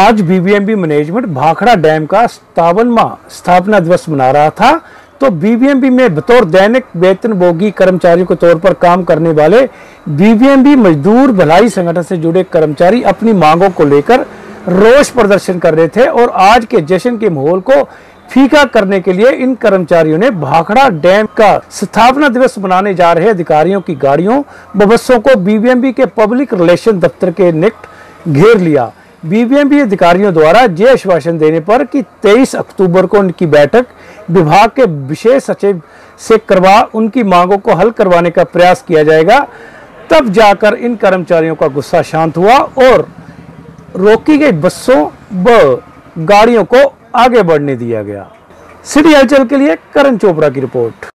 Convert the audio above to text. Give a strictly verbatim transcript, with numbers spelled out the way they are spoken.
आज BBMB management Bhakra dam का सत्तावनवां स्थापना दिवस मना रहा था। तो बीबीएमबी में बतौर दैनिक वेतनभोगी कर्मचारियों के तौर पर काम करने वाले बीबीएमबी मजदूर भलाई संगठन से जुड़े कर्मचारी अपनी मांगों को लेकर रोष प्रदर्शन कर रहे थे और आज के जश्न के माहौल को फीका करने के लिए इन कर्मचारियों ने भाखड़ा डैम का स्थापना दिवस मनाने जा रहे अधिकारियों की गाड़ियों व बसों को बीबीएमबी के पब्लिक रिलेशन दफ्तर के निकट घेर लिया। बीबीएमबी अधिकारियों द्वारा ये आश्वासन देने पर कि तेईस अक्टूबर को उनकी बैठक विभाग के विशेष सचिव से करवा उनकी मांगों को हल करवाने का प्रयास किया जाएगा, तब जाकर इन कर्मचारियों का गुस्सा शांत हुआ और रोकी गई बसों व गाड़ियों को आगे बढ़ने दिया गया। सिटी हलचल के लिए करण चोपड़ा की रिपोर्ट।